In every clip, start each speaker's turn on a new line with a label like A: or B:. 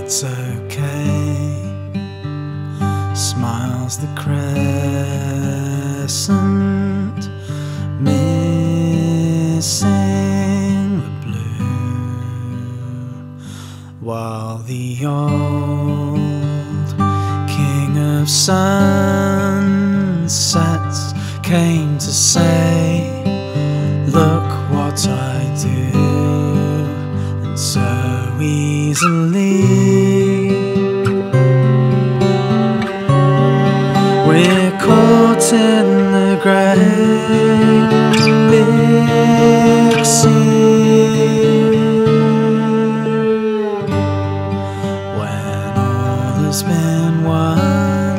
A: it's okay, smiles the crescent, missing the blue, while the old king of sunsets came to say, look what I do, and so easily we're caught in the great big sea, when all has been won,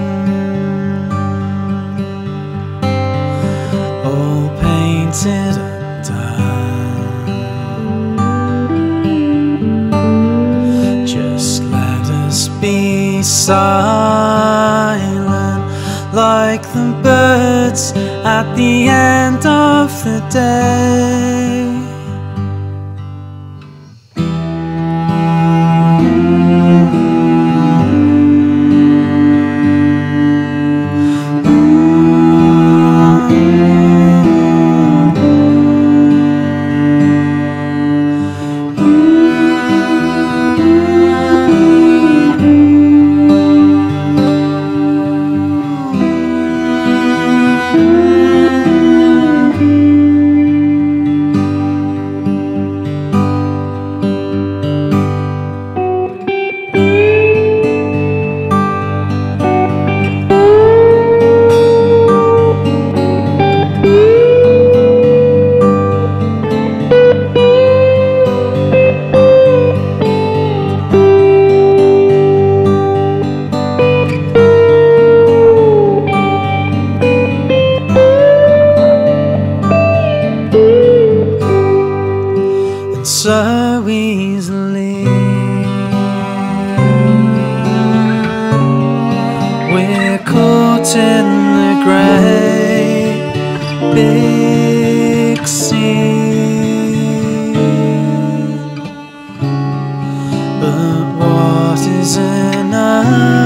A: all painted and done. Just let us be silent like the birds at the end of the day. So easily we're caught in the great big sea, but what is enough?